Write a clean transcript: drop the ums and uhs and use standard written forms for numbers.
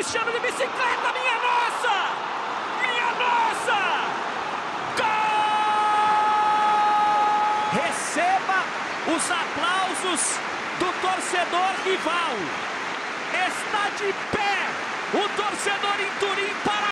Cristiano de bicicleta, minha nossa! Minha nossa! Gol! Receba os aplausos do torcedor rival. Está de pé o torcedor em Turim para